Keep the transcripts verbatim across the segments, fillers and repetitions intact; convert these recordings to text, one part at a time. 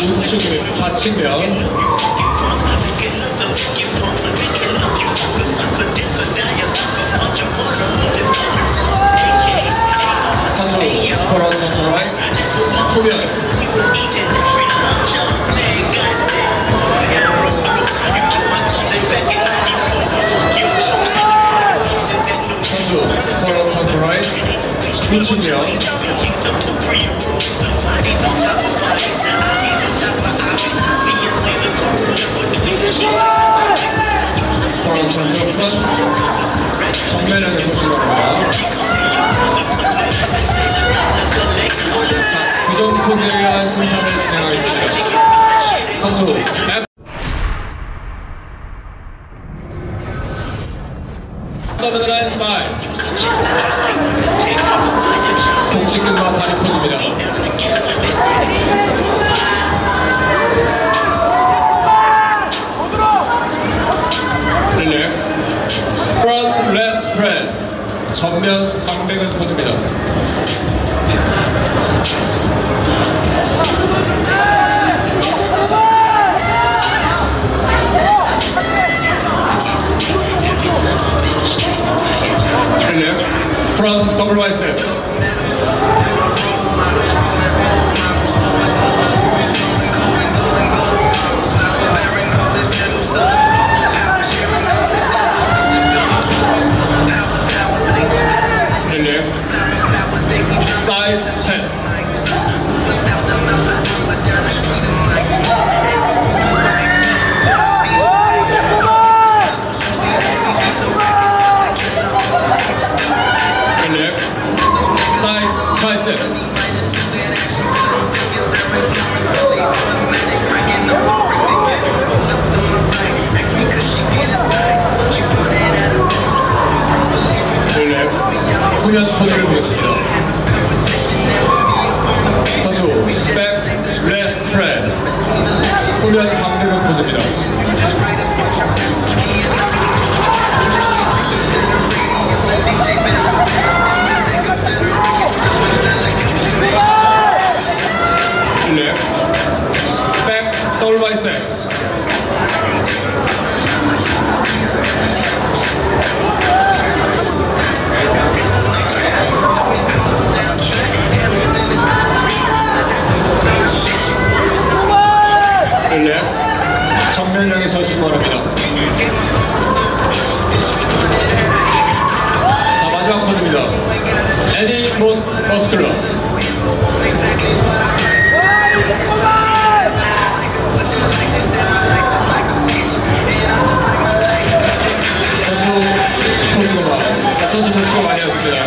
우측 좌측면. 사수 코런 컨트롤 후면. 사수 코런 컨트롤 우측면. 코런 컨트롤 플러스 정면형의 소식입니다. 규정 포즈에 의한 심사를 진행하겠습니다. 선수 앱 더블라인 파이브 복직근과 다리 포즈입니다. 릴렉스 프론트 렛 스프레드 전면 상백은 포즈입니다. 릴렉스 프론트 더블 바이셉 릴렉스 사이드 체스트 triceps. 릴렉스 후면 포즈를 보겠습니다. 선수 백 렛 스프레드 후면 강대근 포즈입니다. 릴렉스 백 더블 바이셉스 릴렉스 정면형에 서시기 바랍니다. 자, 마지막 포즈입니다. 에디 머스큘러 선수 포즈가 선수 포즈가 많이 왔습니다.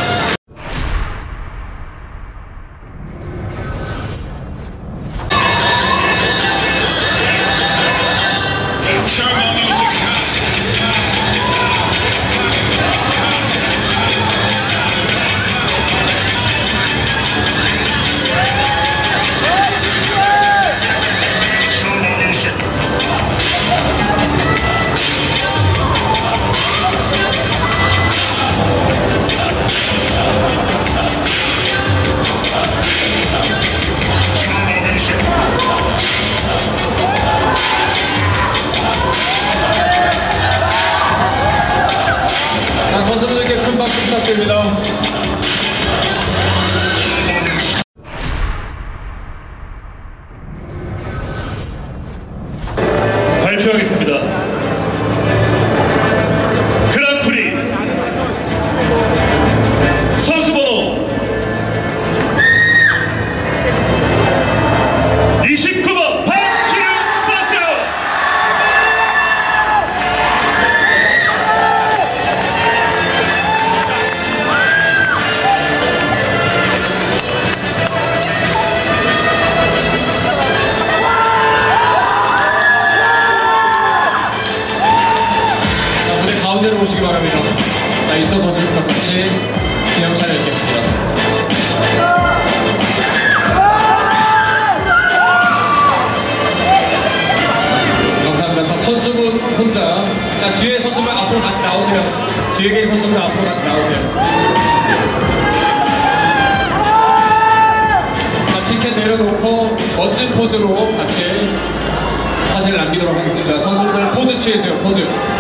선수분들께 큰 박수 부탁드립니다. 발표하겠습니다. 그랑프리 선수번호 이십구 번 박지훈 선수. 가운데로 오시기 바랍니다. 자, 이서 선수님과 같이 기념차를 읽겠습니다. 감사합니다. 자, 선수분 혼자. 자, 뒤에 선수분 앞으로 같이 나오세요. 뒤에 계신 선수분 앞으로 같이 나오세요. 자, 티켓 내려놓고 멋진 포즈로 같이 사진을 남기도록 하겠습니다. 선수분들 포즈 취해주세요. 포즈.